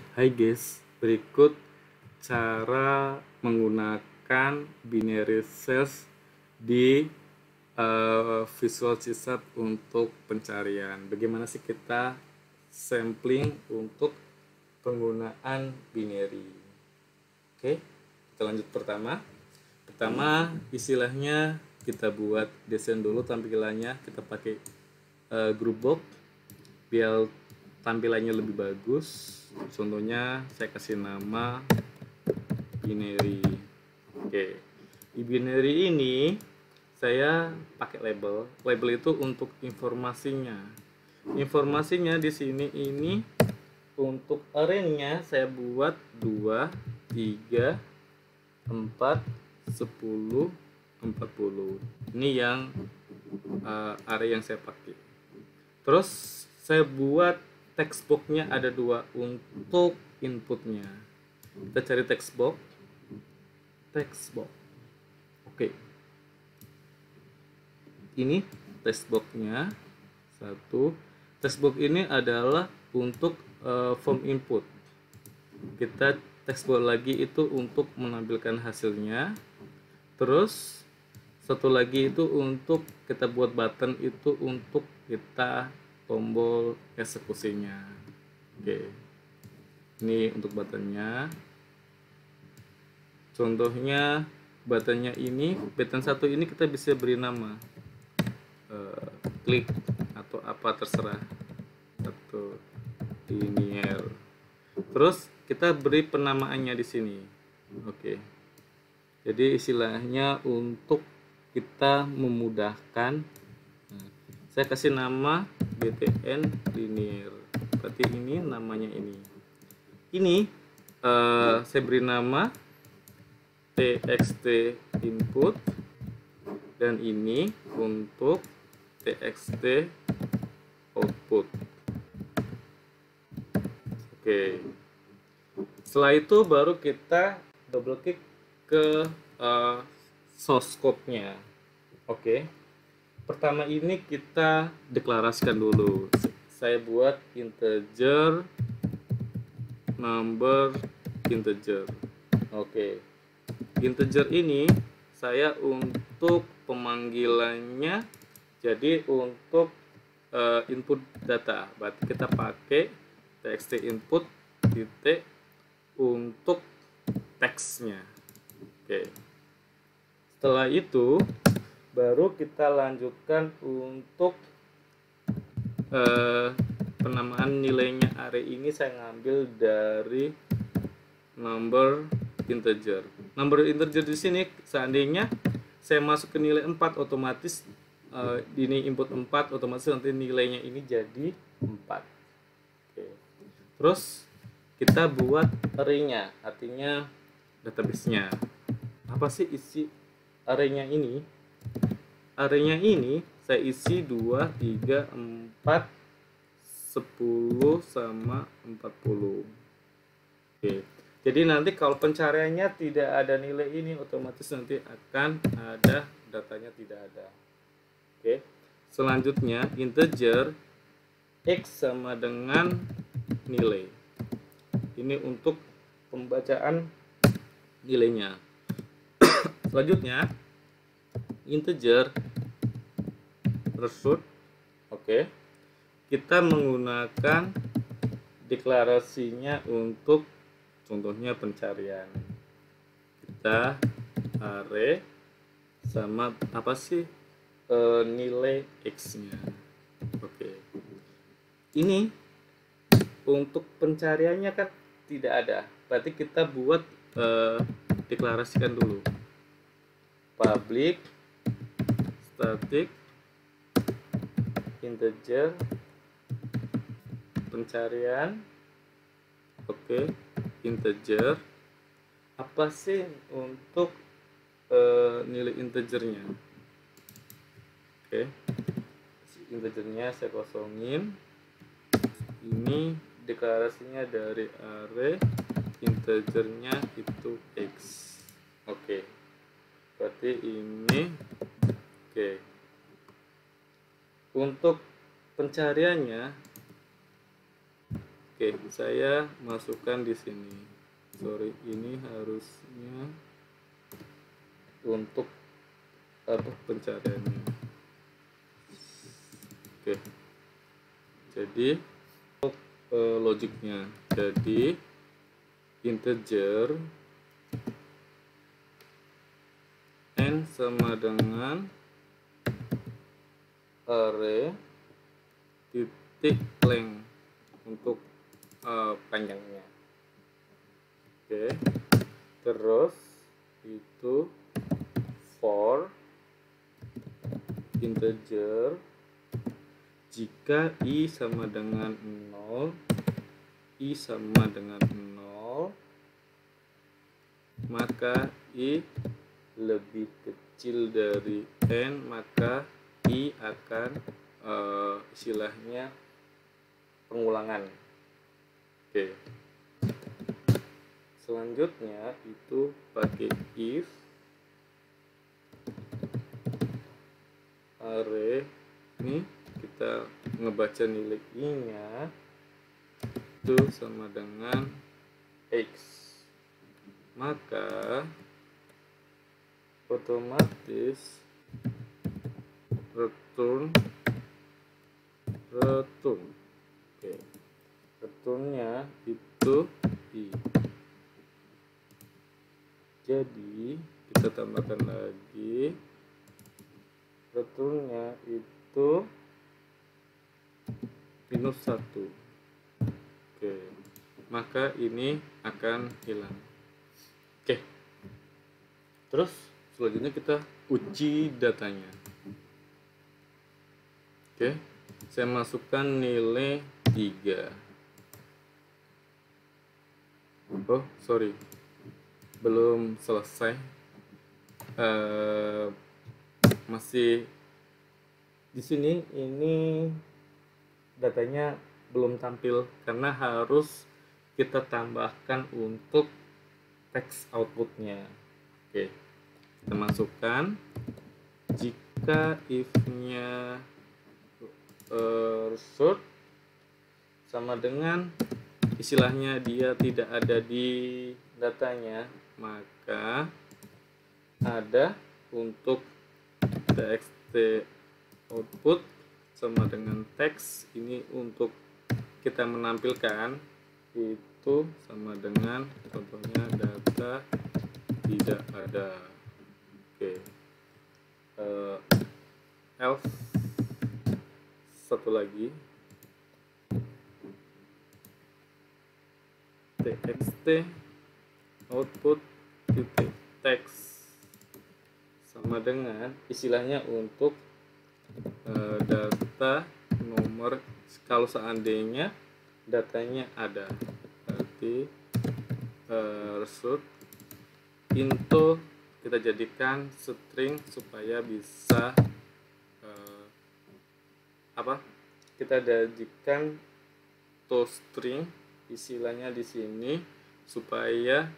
Hai guys, berikut cara menggunakan binary search di Visual C# untuk pencarian. Bagaimana sih kita sampling untuk penggunaan binary? Oke, kita lanjut pertama. Pertama, istilahnya kita buat desain dulu tampilannya. Kita pakai group box biar tampilannya lebih bagus. Contohnya saya kasih nama binary. Oke, di binary ini saya pakai label itu untuk informasinya di sini. Ini untuk array-nya saya buat 2, 3, 4, 10, 40. Ini yang array yang saya pakai. Terus saya buat text box-nya ada 2 untuk inputnya. Kita cari text box. Oke, ini text box-nya 1. Text box ini adalah untuk form input. Kita text box lagi itu untuk menampilkan hasilnya. Terus satu lagi itu untuk kita buat button, itu untuk kita tombol eksekusinya. Oke, ini untuk buttonnya. Contohnya buttonnya ini, button 1 ini kita bisa beri nama klik atau apa terserah, atau linear. Terus kita beri penamaannya di sini. Oke, jadi istilahnya untuk kita memudahkan, saya kasih nama btn linear. Berarti ini namanya ini saya beri nama txt input, dan ini untuk txt output. Oke, setelah itu baru kita double klik ke source code-nya. Oke, pertama ini kita deklarasikan dulu. Saya buat integer, number, integer. Oke, integer ini saya untuk pemanggilannya, jadi untuk input data. Berarti kita pakai txt input titik untuk teksnya. Oke, setelah itu baru kita lanjutkan untuk penamaan nilainya. Array ini saya ngambil dari number integer. Number integer di sini seandainya saya masuk ke nilai 4, otomatis ini input 4, otomatis nanti nilainya ini jadi 4. Oke. Terus kita buat array-nya, artinya database-nya. Apa sih isi array-nya ini? Array-nya ini saya isi 2, 3, 4, 10 sama 40. Oke, jadi nanti kalau pencariannya tidak ada nilai ini, otomatis nanti akan ada datanya tidak ada. Oke, selanjutnya integer x sama dengan nilai. Ini untuk pembacaan nilainya. Selanjutnya integer result. Oke, kita menggunakan deklarasinya untuk contohnya pencarian. Kita array sama apa sih nilai x-nya. Oke, ini untuk pencariannya kan tidak ada, berarti kita buat deklarasikan dulu public static integer pencarian. Oke, integer apa sih untuk nilai integernya. Oke, integernya saya kosongin. Ini deklarasinya dari array, integernya itu x. Oke, berarti ini. Oke, untuk pencariannya Oke, saya masukkan di sini. Sorry, ini harusnya untuk pencariannya. Oke, jadi untuk logiknya, jadi integer n sama dengan array titik length untuk panjangnya. Oke, terus itu for integer jika i sama dengan 0, i sama dengan 0, maka i lebih kecil dari n, maka i akan istilahnya pengulangan. Oke, selanjutnya itu pakai if array, ini kita ngebaca nilai i nya itu sama dengan x, maka otomatis return. Oke, returnnya itu i. Jadi kita tambahkan lagi, returnnya itu -1. Oke, maka ini akan hilang. Oke, terus selanjutnya kita uji datanya. Oke, saya masukkan nilai 3. Oh, sorry, belum selesai. Masih di sini, ini datanya belum tampil karena harus kita tambahkan untuk text outputnya. Oke, kita masukkan jika if-nya result sama dengan istilahnya dia tidak ada di datanya, maka ada untuk txt output sama dengan teks, ini untuk kita menampilkan itu sama dengan contohnya data tidak ada. Oke, else satu lagi txt output titik teks sama dengan istilahnya untuk data nomor, kalau seandainya datanya ada, berarti result into kita jadikan string supaya bisa kita jadikan toString istilahnya di sini supaya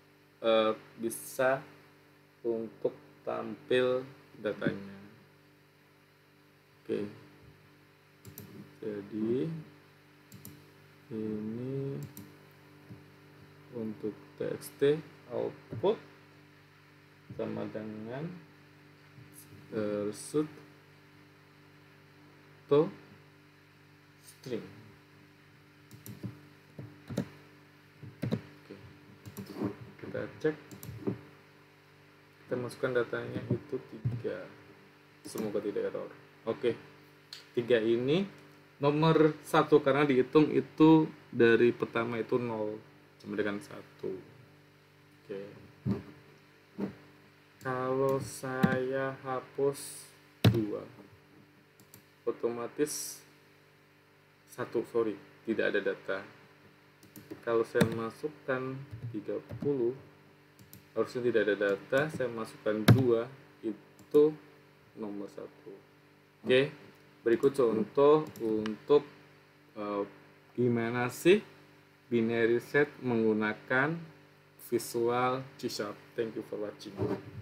bisa untuk tampil datanya. Oke, jadi ini untuk txt output sama dengan result to string. Oke, kita cek, kita masukkan datanya itu 3, semoga tidak error. Oke, 3 ini nomor 1 karena dihitung itu dari pertama itu 0 sama dengan 1. Oke, kalau saya hapus 2 otomatis tidak ada data. Kalau saya masukkan 30 harusnya tidak ada data, saya masukkan 2 itu nomor 1. Oke, berikut contoh untuk gimana sih binary set menggunakan Visual C#. Thank you for watching.